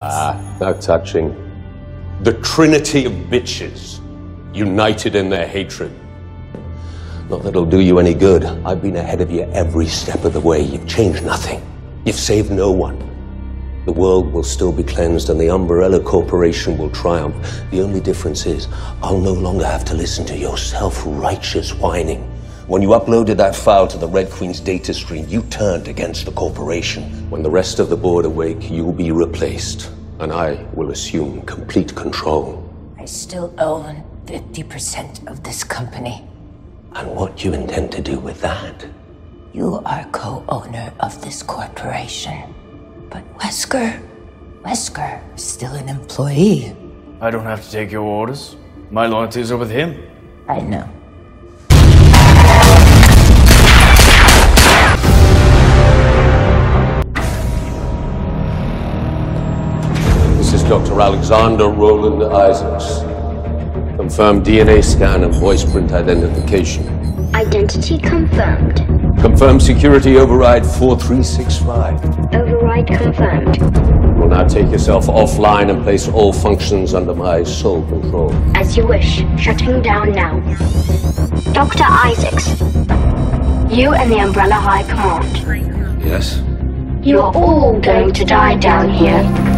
Now touching. The trinity of bitches, united in their hatred. Not that it'll do you any good. I've been ahead of you every step of the way. You've changed nothing. You've saved no one. The world will still be cleansed and the Umbrella Corporation will triumph. The only difference is I'll no longer have to listen to your self-righteous whining. When you uploaded that file to the Red Queen's data stream, you turned against the corporation. When the rest of the board awake, you'll be replaced, and I will assume complete control. I still own 50% of this company. And what do you intend to do with that? You are co-owner of this corporation. But Wesker is still an employee. I don't have to take your orders. My loyalties are with him. I know. This is Dr. Alexander Roland Isaacs. Confirmed DNA scan and voice print identification. Identity confirmed. Confirmed security override 4365. Override confirmed. Will now take yourself offline and place all functions under my sole control. As you wish. Shutting down now. Dr. Isaacs, you and the Umbrella High Command. Yes? You're all going to die down here.